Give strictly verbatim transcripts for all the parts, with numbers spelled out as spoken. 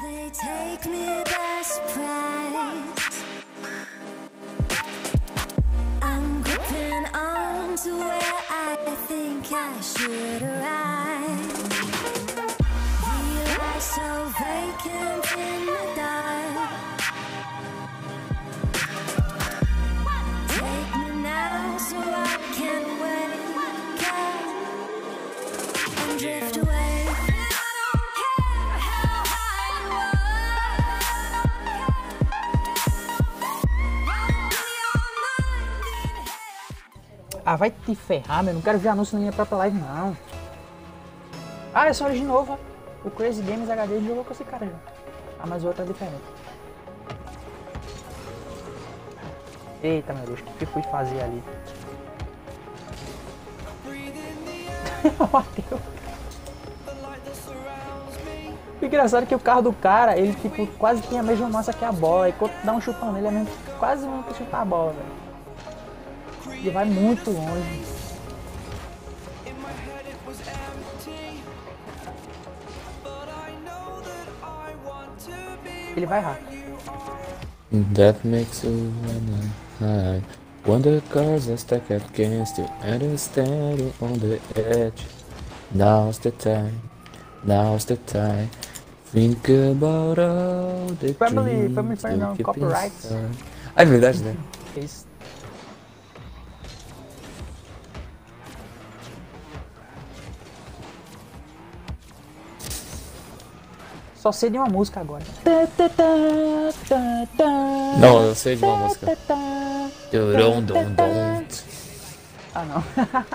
They take me by surprise. I'm gripping on to where I think I should arrive. We lie so vacant in the dark. Take me now so I can wake up and drift away. Ah, vai te ferrar, meu. Não quero ver anúncio na minha própria live, não. Ah, é só de novo. O Crazy Games H D jogou com esse cara já. Ah, mas o outro é diferente. Eita, meu Deus. O que eu fui fazer ali? Bateu. O engraçado é que o carro do cara, ele tipo, quase tem a mesma massa que a bola. E quando dá um chutão nele, é mesmo, quase mesmo que chutar a bola, velho. Ele vai muito longe. Ele vai rápido. That makes you wanna hide. Wonder cars are stacked against you and you're standing on the edge. Now's the time. Now's the time. Think about all the Family, dreams family, family, you não, keep copyrights. inside. Ah, é verdade, né? Isso. Só sei de uma música agora. Não, eu sei de uma música. Dum, dum, dum. Ah, não.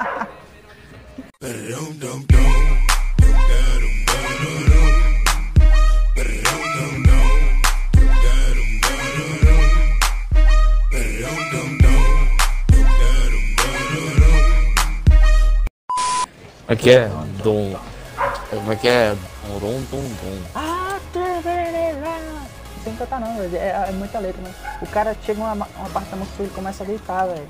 Aqui é dom. Como é que é? Dum, dum, dum. Ah, não tem que cantar não, velho. É, é muita letra, mas o cara chega uma, uma parte da música e ele começa a deitar, velho.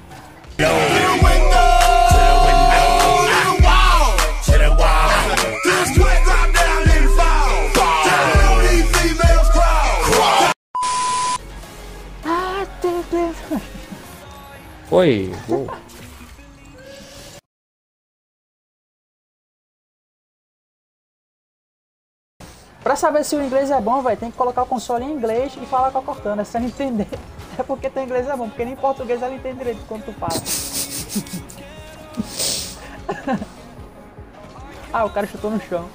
Foi. Uou. Pra saber se o inglês é bom, velho, tem que colocar o console em inglês e falar com a Cortana. Se ela entender, é porque teu inglês é bom, porque nem em português ela entende direito quando tu fala. Ah, o cara chutou no chão.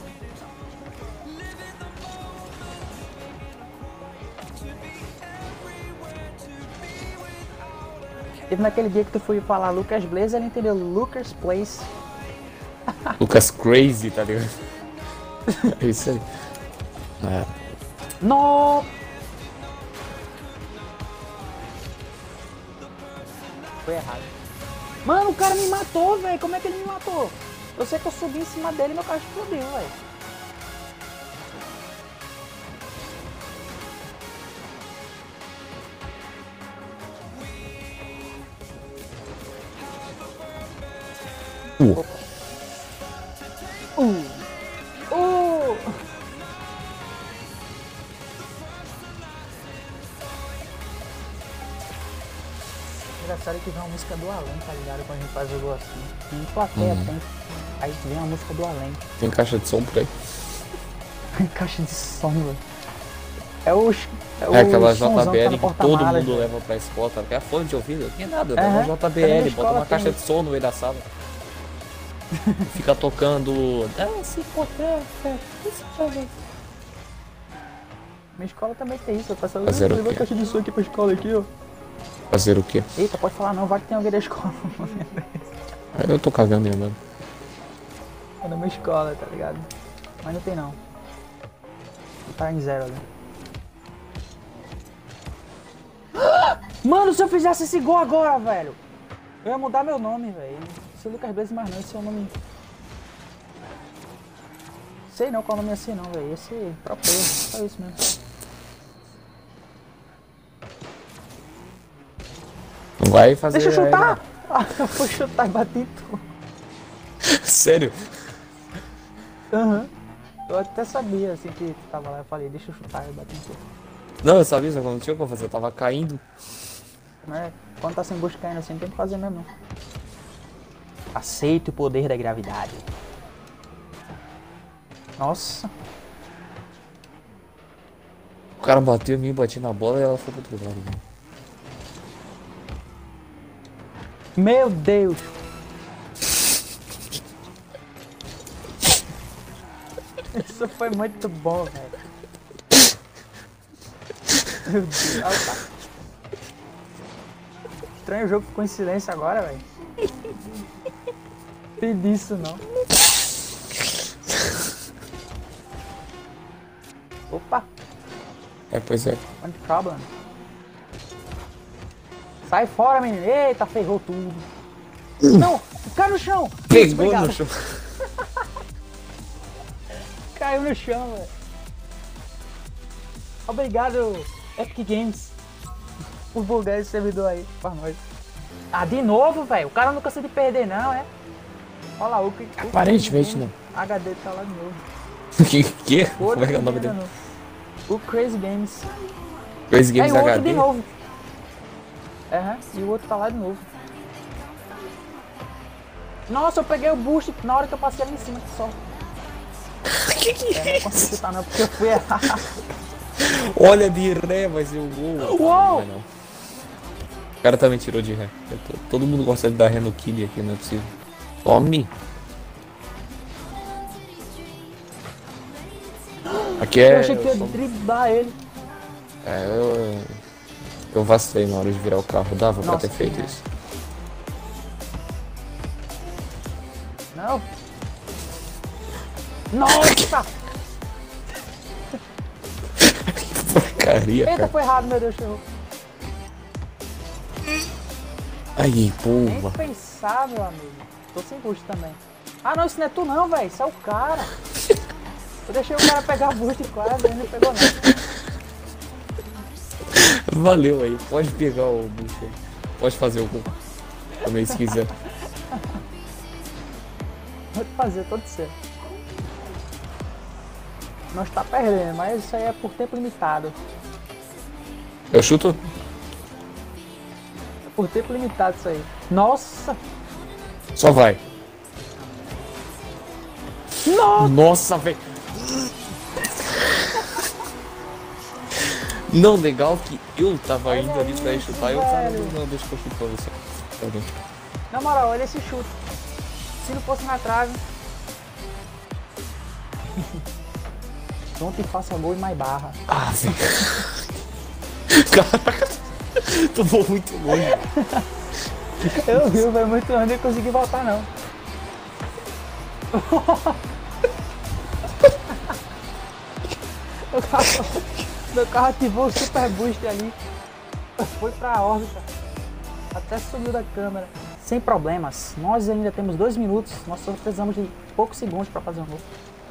Teve naquele dia que tu foi falar Lucas Blaze, ele entendeu Lucas Place. Lucas Crazy, tá ligado? É isso aí. É. No! Foi errado. Mano, o cara me matou, velho. Como é que ele me matou? Eu sei que eu subi em cima dele e meu carro explodiu, velho. Uh. Uh. Uh. Engraçado que vem uma música do além, tá ligado? Quando a gente faz o gol assim. Em plateia Uhum. tem. Aí vem uma música do além. Tem caixa de som por aí? Caixa de som, velho. É o. É, É aquela somzão J B L tá que todo porta-malas, mundo velho. leva pra escola, tá? É fone de ouvido, não tem nada, Aham. leva uma J B Também L, na bota uma escola caixa tem. de som no meio da sala. Fica tocando. Dance potência, isso também. Minha escola também tem isso. Eu passo Fazer o levou a quê? caixa de som aqui pra escola aqui, ó. Fazer o quê? Eita, pode falar não, vai que tem alguém da escola. Eu tô cagando e andando. É na minha escola, tá ligado? Mas não tem não. Tá em zero ali. Mano, se eu fizesse esse gol agora, velho, eu ia mudar meu nome, velho. Esse é Lucas Blaze mais não, esse é o nome. Sei não qual nome é assim não, velho. Esse é pro player, só isso mesmo. Não vai fazer. Deixa eu aí, chutar! Ah, eu vou chutar e bati em tu. Sério? Aham. Eu até sabia, assim, que tu tava lá. Eu falei, deixa eu chutar, eu bati no teu. Não, eu sabia, só que não tinha como fazer, eu tava caindo. Né? Quando tá sem gosto caindo assim, tem que fazer mesmo. Não. Aceite o poder da gravidade. Nossa. O cara bateu em mim, bati na bola e ela foi pro outro lado. Né? Meu Deus. Isso foi muito bom, velho. Meu Deus. Ah, tá. Estranho, o jogo ficou em silêncio agora, velho. Tem disso não. Opa. É, pois é. One problem. Sai fora, menino. Eita, ferrou tudo. Não, cai no chão. Pegou Obrigado. no chão. Caiu no chão, velho. Obrigado, Epic Games, por bugar esse servidor aí pra nós. Ah, de novo, velho. O cara não cansa de perder, não, é? Olha lá, o que. Aparentemente não. H D tá lá de novo. que? que? Outro Como é que é o nome ainda dele? não. O Crazy Games. Crazy Games Aí o outro H D? de novo. Aham, e o outro tá lá de novo. Nossa, eu peguei o boost na hora que eu passei ali em cima, que só. que que É, é não consegui chutar não, porque eu fui errar. Olha de ré, vai ser o gol. Uou! Não, vai não. O cara também tirou de ré. Eu tô- Todo mundo gosta de dar ré no kill aqui, não é possível. Tome! Aqui é. Eu achei que ia eu sou- driblar ele. É, eu. Eu vacilei na hora de virar o carro. Dava pra Nossa, ter feito que isso. Não. Nossa! Porcaria, Eita, cara. foi errado, meu Deus, ferrou. Aí, Nem porra. pensar, meu amigo. Tô sem boost também. Ah, não, isso não é tu não, velho. Isso é o cara. Eu deixei o cara pegar o boost quase, ele não pegou não. Valeu aí. Pode pegar o bucho aí. Pode fazer o gol. Também se quiser. Vou te fazer todo certo. Nós tá perdendo, mas isso aí é por tempo limitado. Eu chuto? É por tempo limitado isso aí. Nossa! Só vai. Nossa! Nossa, velho. Não, legal que eu tava indo ali pra ir chutar e o cara velho. não, não, deixa que eu chuto pra você. Tá bom. Na moral, olha esse chute. Se não fosse na trave. Pronto e faça gol e mais barra. Ah, velho. Caraca. Tomou muito longe. Eu vi, foi muito longe, não consegui voltar não. Meu carro, meu carro ativou o super boost ali. Foi pra órbita. Até subiu da câmera. Sem problemas. Nós ainda temos dois minutos. Nós só precisamos de poucos segundos para fazer um gol.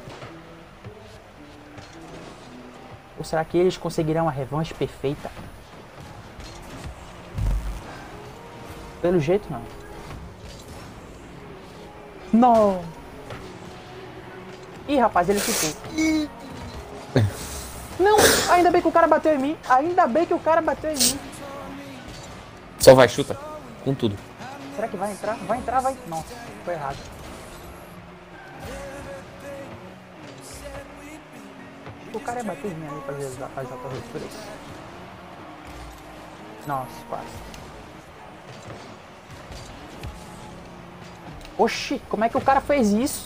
Ou será que eles conseguirão a revanche perfeita? Pelo jeito não. Não. Ih, rapaz, ele ficou. Não, ainda bem que o cara bateu em mim. Ainda bem que o cara bateu em mim. Só vai, chuta. Com tudo. Será que vai entrar? Vai entrar, vai. Nossa, foi errado. O cara ia bater em mim ali pra fazer as atorreturas. Nossa, quase. Oxi, como é que o cara fez isso?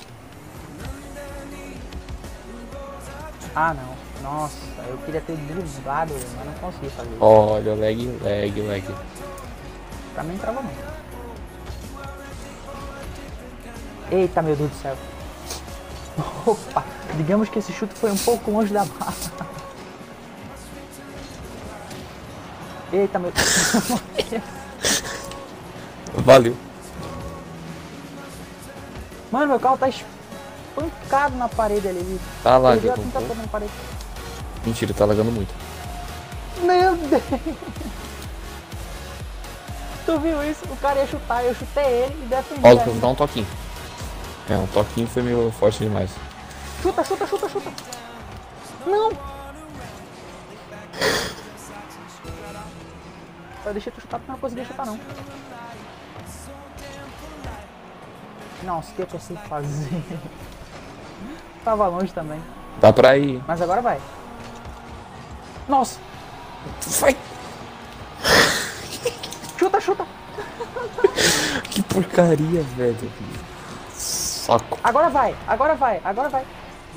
Ah, não. Nossa, eu queria ter driblado, mas não consegui fazer isso. Olha, lag, lag, lag. Pra mim trava não. Eita, meu Deus do céu. Opa, digamos que esse chute foi um pouco longe da barra. Eita, meu Deus. Valeu. Mano, meu carro tá espancado na parede ali. Tá lá, Perdi a viu? tinta toda na parede. Mentira, tá lagando muito. Meu Deus. Tu viu isso? O cara ia chutar, eu chutei ele e defendi. Ó, ainda. vou dar um toquinho. É, um toquinho foi meio forte demais. Chuta, chuta, chuta, chuta. Não. Eu deixei tu chutar porque não consegui chutar não. Nossa, o que, é que eu sei fazer? Tava longe também. Dá pra ir. Mas agora vai. Nossa. Vai! Chuta, chuta. Que porcaria, velho. Saco. Agora vai, agora vai, agora vai.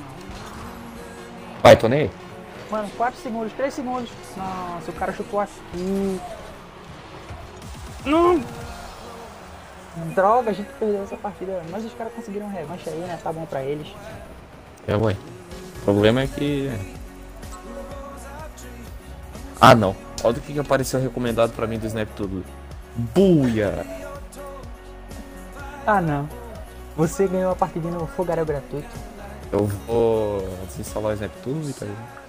Vai, tô nem aí. Mano, quatro segundos, três segundos. Nossa, o cara chutou aqui. Não! Droga, a gente perdeu essa partida. Mas os caras conseguiram revanche aí, né? Tá bom pra eles. É, ué. O problema é que... Ah, não. Olha o que que apareceu recomendado pra mim do Snap Tudo. Buia! Ah, não. Você ganhou a partidinha no fogaréu gratuito. Eu vou desinstalar o Snap Tudo e tá aí.